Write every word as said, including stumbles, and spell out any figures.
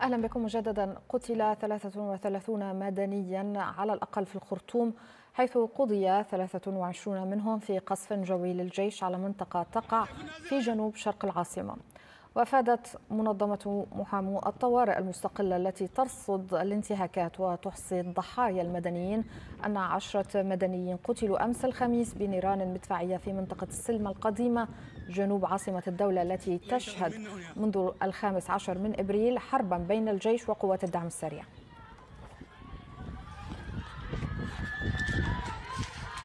أهلا بكم مجددا. قتل ثلاثة وثلاثون مدنيا على الأقل في الخرطوم، حيث قضي ثلاثة وعشرين منهم في قصف جوي للجيش على منطقة تقع في جنوب شرق العاصمة. وأفادت منظمة محامو الطوارئ المستقلة التي ترصد الانتهاكات وتحصي الضحايا المدنيين أن عشرة مدنيين قتلوا أمس الخميس بنيران مدفعية في منطقة السلمة القديمة جنوب عاصمة الدولة، التي تشهد منذ الخامس عشر من إبريل حربا بين الجيش وقوات الدعم السريع.